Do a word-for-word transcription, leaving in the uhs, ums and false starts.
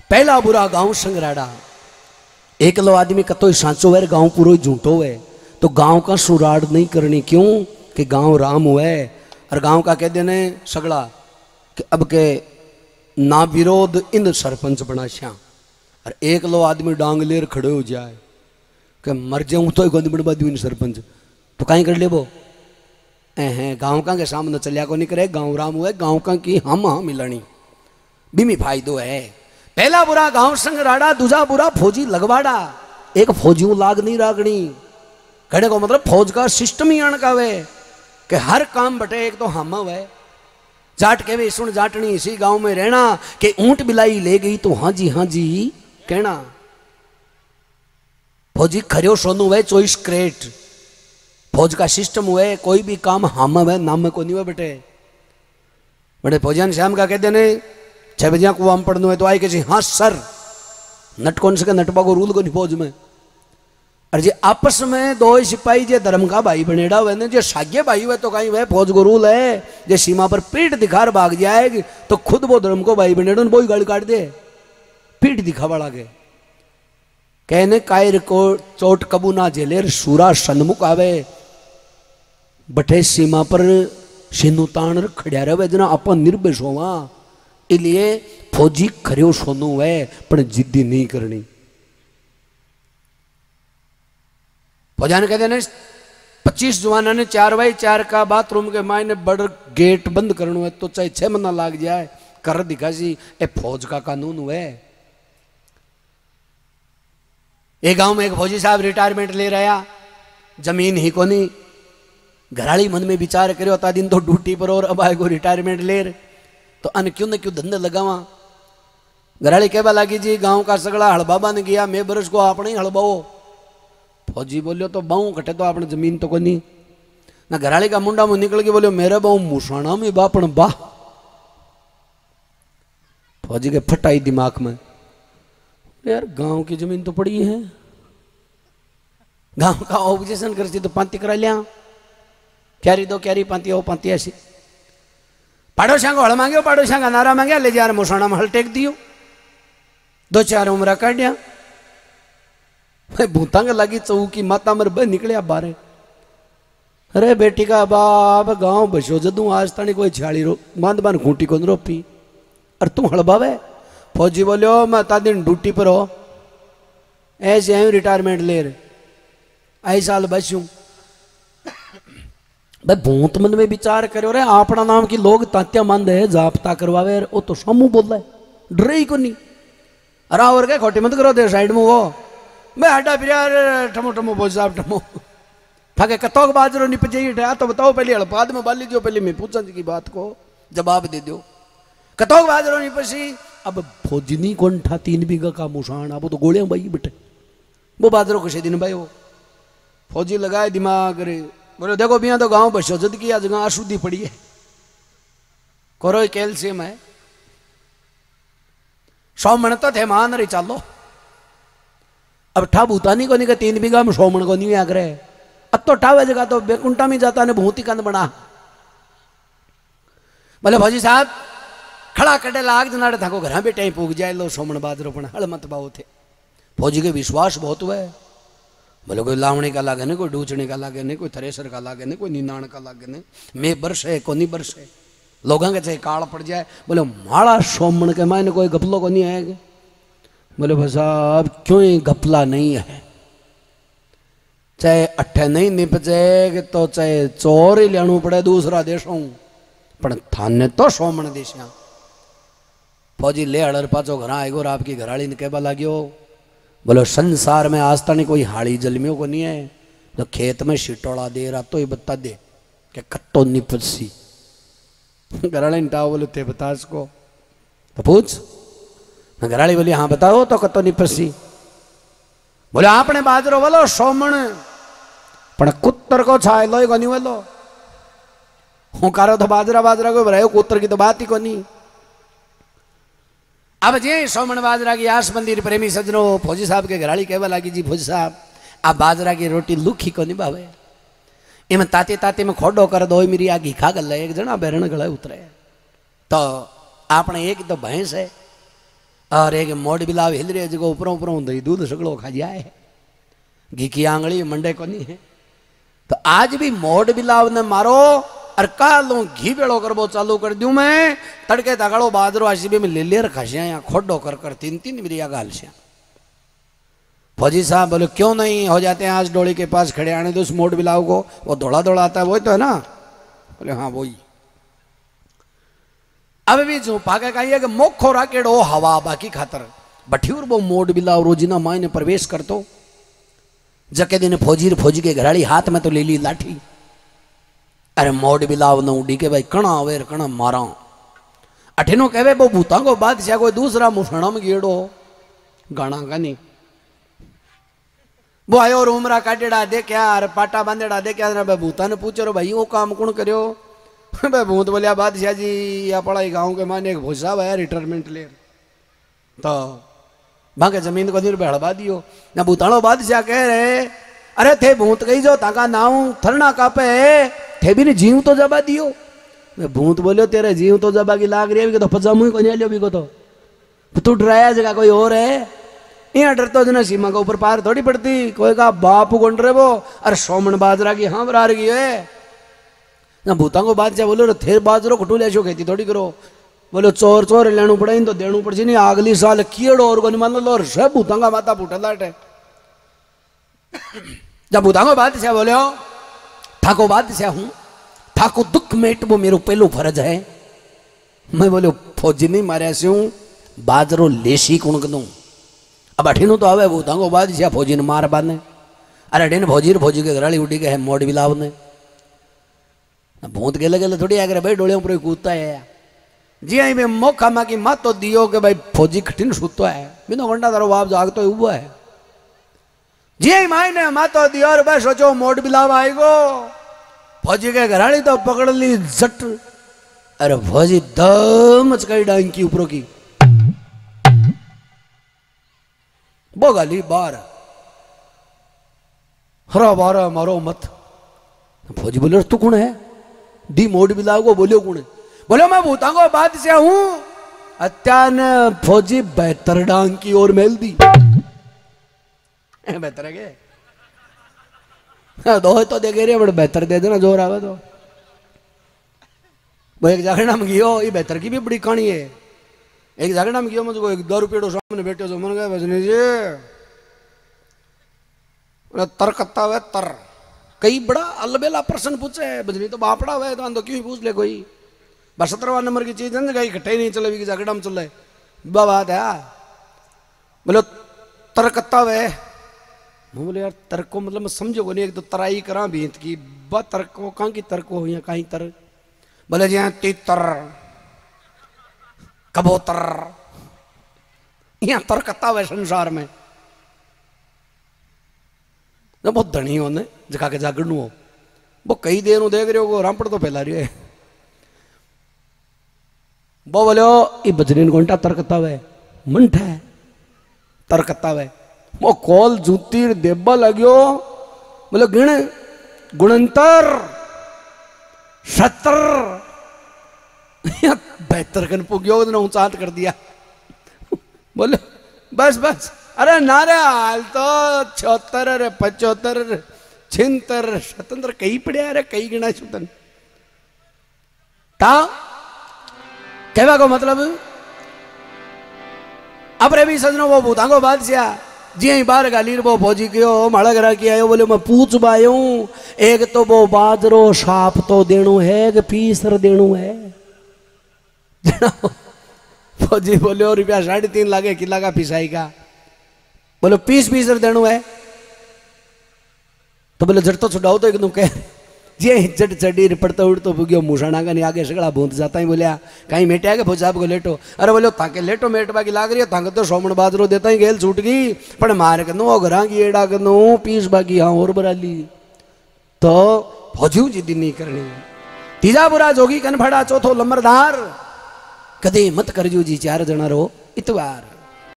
पहला बुरा गांव संगराड़ा। एक लो आदमी कतो ही सांचो है, गांव पूरा झूठो है, तो गांव का सुराड़ नहीं करनी। क्यों कि गांव राम हुआ है। और गांव का कह देने सगड़ा कि अब के ना विरोध इन सरपंच बना श्याम। और एक लो आदमी डांग लेर खड़े हो जाए कि मर जाऊं तो गोद बनवा दूं इन सरपंच, तो कहीं कर ले वो हैं गांव का के सामने चलिया को नहीं करे। गांव राम हुआ है, गांव का की हम हाँ मिलनी बीमी फायदो है। पहला बुरा गांव संगराड़ा, दूसरा बुरा फौजी लगवाड़ा। एक फौजियों लाग नहीं रागनी, कहने को मतलब फौज का सिस्टम ही अण का वे कि हर काम बटे एक तो हम है। जाट के वे सुन जाटनी इसी गांव में रहना कि ऊंट बिलाई ले गई तो हाँ जी हाँ जी कहना। फौजी खरियो सोनू है, चॉइस क्रेट फौज का सिस्टम हुए। कोई भी काम हम है नाम में को नहीं हुआ बेटे। बड़े फौजियान श्याम का कहते ने छह बजे को हम पढ़ना है तो आई के हाँ सर नट कौन से नटबा को रूल को नहीं फौज में। और जे आपस में दो सिपाही जे धर्म का भाई बनेड़ा हुए ने, जे साग्य भाई हुए तो कहीं वह फौज को रूल है। जे सीमा पर पीठ दिखार भाग जाएगी तो खुद वो धर्म को भाई बनेड़ा वो ही गाड़ी काट दे, पीठ दिखावा लागे। कहने कायर को चोट कबू ना झेले, सूरा सन्मुख आवे। बठे सीमा पर सिनु ताण खड़िया रहे जना अपन निर्भय होवा। इसलिए फौजी खरियो सोनू है पर जिद्दी नहीं करनी। फौजा ने कहते पच्चीस जवाना ने चार बाई चार का बाथरूम के मायने बड़ गेट बंद करना है तो चाहे छह महीना लाग जाए कर दिखा सी। ए फौज का कानून हुए। एक गांव में एक फौजी साहब रिटायरमेंट ले रहा, जमीन ही को नहीं। घराली मन में विचार करो ता दिन तो ड्यूटी पर और अब आए को रिटायरमेंट ले तो अन क्यों न क्यों धंधे लगावा। घराली कहवा लगी जी गांव का सगड़ा हड़बाबा ने गया, मैं बरस को आपने ही हड़बाओ। फौजी बोलियो तो बाऊ कटे तो आपने जमीन तो को नहीं ना। घराली का मुंडा मुंह निकल के बोलियो मेरे बाऊ मुसाणा में बापन बा। फौजी के फटाई दिमाग में, यार गांव की जमीन तो पड़ी है, गांव का ऑब्जेक्शन करती तो पांती करा लिया। क्यारी दो क्यारी पांती हो पांती ऐसी। पाड़ोसिया को हल मांगे, पाड़ोसिया का नारा मांगे, ले जा मुसाणा में हल टेक दियो। दो चार उम्र काटिया, भूतांग लगी चौकी माता मर बह निकलिया बारे। अरे बेटी का बाप गांव बसो जदू आज तनी कोई झाड़ी रो बांध बांध खूंटी को रोपी और तू हड़बावे। फौजी बोलियो मैं ता दिन ड्यूटी पर हो, ऐसे आई रिटायरमेंट ले रहे आई साल बसूं। भाई भूत मन में विचार करो रे अपना नाम की लोग तात्या मंद है जापता करवावे वो तो समूह बोल रहा है डरे ही को नहीं। अरे और क्या खोटी मत करो दे साइड में वो मैं हटा फिर यार ठमो ठमो बोझ साहब ठमो थाके कतोक बाजरो निप जाइए तो बताओ पहले हड़पाद में बाल लीजिए पहले मैं पूछा की बात को जवाब दे दो। कतोक बाजरो निपसी अब फौजनी कौन था तीन बीघा का मुसाण अब तो गोलियां भाई बेटे वो बाजरो किसी दिन भाई वो फौजी लगाए दिमाग रे बोले देखो भैया तो गांव बसो जद की आज गाँव अशुद्धि पड़ी है करो कैल्शियम है सौ मन तो थे मान रही चालो अब ठा भूतानी को नहीं का तीन बीघा में सौ मन को नहीं आकर अब तो ठावे जगह तो बेकुंठा में जाता ने भूति कंद बना। बोले फौजी साहब खड़ा कटे लाग जनाड़े था को घर बेटे पूग जाए लो सोमन बाजरो पण हल मत बाओ थे। फौजी के विश्वास बहुत हुआ है। बोले कोई लावणी का लागे नहीं कोई डूचने का लागे नहीं कोई थ्रेसर का लागे नहीं कोई निनाण का लागे नहीं मैं बरस है को नहीं बरस है लोगों के चाहे काल पड़ जाए। बोले माड़ा सोमन के मायने कोई गपलो को नहीं आएगा। बोले भाई साहब क्यों गपला नहीं है चाहे अट्ठे नहीं निपजे तो चाहे चोर ही लेना पड़े दूसरा देशों पर थाने तो सोमन देशिया। फौजी ले अड़र पाचो घर आएगो और आपकी घराड़ी ने कहवा लाग्यो बोलो संसार में आज तक कोई हाड़ी जलमियों को नहीं है तो खेत में सिटोड़ा दे रहा तो ही बता दे कि कत्तो निपसी। घराड़ी ने टाओ बोले ते बता इसको तो पूछ। घराड़ी बोली हाँ बताओ तो कत्तो निपसी। बोले आपने बाजरो बोलो सोमण पण कुत्तर को छाए लो को नहीं बोलो हूँ कारो तो बाजरा बाजरा को भरायो कुत्तर की तो बात ही को नहीं। अब जे सोमन बाजरा की आस मंदिर प्रेमी सजनों फौजी साहब के घराड़ी कहवा लगी जी फौजी साहब आप बाजरा की रोटी लुखी को नहीं भावे इमें ताते ताते में खोडो कर दो मेरी आगी खा गल एक जना बेरण गले उतरे तो आपने एक तो भैंस है और एक मोड़ बिलाव हिल रहे जो ऊपर ऊपर दही दूध सगड़ो खा जाए घी की आंगली मंडे को नहीं है। तो आज भी मोड़ बिलाव ने मारो और कालो घी बेड़ो करबो चालू कर दूं मैं तड़के तगड़ो बादरो आशी भी में ले ले खासिया या खोडो कर कर तीन तीन बिरिया गाल से। फौजी साहब बोले क्यों नहीं हो जाते हैं आज डोली के पास खड़े आने दो उस मोड़ बिलाव को, वो दौड़ा दौड़ा आता है वही तो है ना। बोले हाँ वही। अब भी जो पाके का ये कि मोखो राकेड़ो हवा बाकी खातर बठियूर वो मोड़ बिलाव रोजीना मायने प्रवेश कर तो जके दिन फौजी फौजी के घराड़ी हाथ में तो ले ली लाठी। अरे मोड़ बिलाव न उड़ी के भाई कणा अवेर कणा मारा अठिनो कहवे वो भूता को बादशाह कोई दूसरा मुसणम गेड़ो गाना का नहीं। वो आयो और उमरा काटेड़ा देखा अरे पाटा बांधेड़ा देखा भूता ने पूछो भाई वो काम कौन करो। भाई भूत बोलिया बादशाह जी या पढ़ाई गाँव के माने एक भूसा है रिटायरमेंट ले तो भागे जमीन को दिन पे हड़बा दियो ना। भूताणो बादशाह कह रहे अरे थे भूत गई जो ताका नाव थरना कापे थे भी नहीं जीव तो जबा दियो। मैं भूत बोलियो तेरे जीव तो जबा की लाग रही है तो पजामू को नहीं लियो भी को तो तू डराया जगह कोई और है यहाँ डर तो जना सीमा के ऊपर पार थोड़ी पड़ती कोई का बाप गुंड रहे वो अरे सोमन बाजरा की हाँ बरार की है ना। भूता को बादशाह बोलो थे बाजरो खटू ले खेती थोड़ी करो। बोलो चोर चोर लेनू पड़े तो देनू पड़ नहीं अगली साल कीड़ो और को नहीं मान लो सब भूता का माता फूटा लाटे। जब भूता को बादशाह बोले ठाको बादशाह हूं ठाको दुख मेट वो मेरो पहलो फर्ज है। मैं बोलो फौजी नहीं मारे से हूं बाजरो लेसी कौन कदू अब अठीनू तो आवे भूता को बादशाह फौजी ने मार बाने। अरे अठीन फौजी फौजी के घराली उठी गए मोड़ बिलाव ने भूत गेले गेले थोड़ी आगे भाई डोलियों पर कूदता है जी आई में मौका मा की मत तो दियो कि भाई फौजी कठिन सुतो है बिना घंटा तारो बाप जाग तो हुआ है जी आई माई ने मत तो दियो और भाई सोचो मोड़ बिलाव आएगो फौजी के घराड़ी तो पकड़ ली जट। अरे फौजी दम चकाई डांग की ऊपरों की वो गाली बार हरा बारा मारो मत। फौजी बोले तू कौन है दी मोड़ बिलाव को बोलियो कौन है। बोलो मैं भूता को बादशाह हूं। अत्या ने फौजी बेहतर डांग की ओर मेल दी बेहतर है के दो तो दे गए बड़े बेहतर दे देना जोर आवे तो वो एक जागड़ा में गियो ये बेहतर की भी बड़ी कहानी है। एक जागड़ा में गियो मुझको एक दो रुपये सामने बैठे जो मन गए बजने जी तर कत्ता हुआ तर कई बड़ा अलबेला प्रश्न पूछे बजनी तो बापड़ा हुआ तो क्यों पूछ ले कोई बस सत्रहवा नंबर की चीज है इकट्ठे नहीं चले भी जागड़ा में चल रहे बात है। बोलो तर कत्ता हुआ बोले यार तर्क को मतलब मैं समझो नहीं एक तो तराई करा भीत की ब तर्क को कहाँ की तर्क हो या कहीं तर बोले जी तीतर कबूतर यहाँ तर्कता हुआ संसार में ना बहुत धनी हो ने जगा के जागरणू हो वो कई देर देख रहे हो रामपड़ तो फैला रही है वो बोलो ये बजरीन घंटा तर्कता हुआ मंठा है तर्कता हुआ वो कॉल जूती देबा लग्यो बोले गिण गुणंतर सत्तर बेहतर कन पुग्यो ने ऊंचात कर दिया बोले बस बस अरे नारे हाल तो छिहत्तर अरे पचहत्तर छिहत्तर सतहत्तर कई पड़े अरे कई गिना सुतन ता कहवा को मतलब अब रे भी सजनो वो भूता को बादशाह जी आई बार गाली वो फौजी कहो माड़ा करा के आयो बोले मैं पूछ बायो एक तो वो बाजरो साप तो देणु है कि पीसर देणु है। फौजी बोले और रुपया साढ़े तीन लागे किला का पिसाई का बोले पीस पीसर देणु है तो बोले झट तो छुड़ाओ तो एकदम कह जी झट चढ़ी पड़ता उड़तो पुग्यो मूसाणा का नहीं आगे सगड़ा भूत जाता ही बोलिया कहीं मेटे के फौजा को लेटो अरे बोलो ताके लेटो मेट बाकी लाग रही है ताके तो सोमण बाजरो देता ही गेल छूट गई पर मार कनो घरा की एड़ा कनो पीस बाकी हाँ और बरा ली तो फौजी जिद्दी नहीं करनी। तीजा बुरा जोगी कन फड़ा चौथो लंबरदार कदे मत करजो जी चार जना रो इतवार।